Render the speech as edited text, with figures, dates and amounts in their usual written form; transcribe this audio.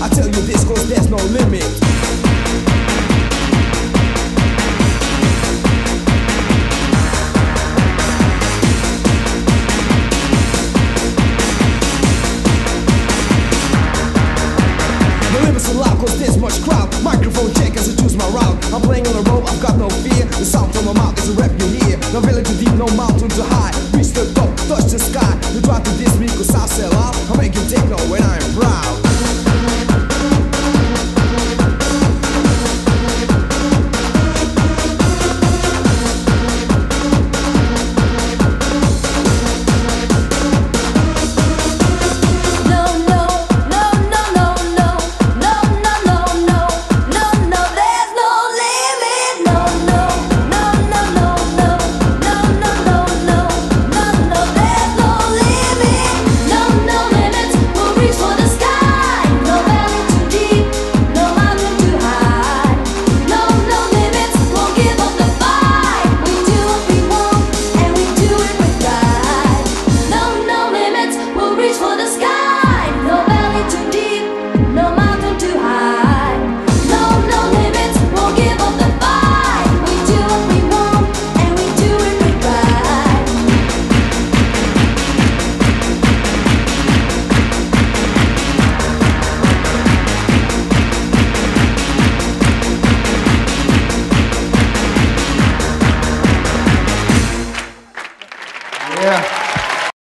I tell you this cause there's no limit. So loud cause there's much crowd. Microphone check as I choose my route. I'm playing on the road, I've got no fear. The sound from my mouth is a rap you hear. No village too deep, no mouth.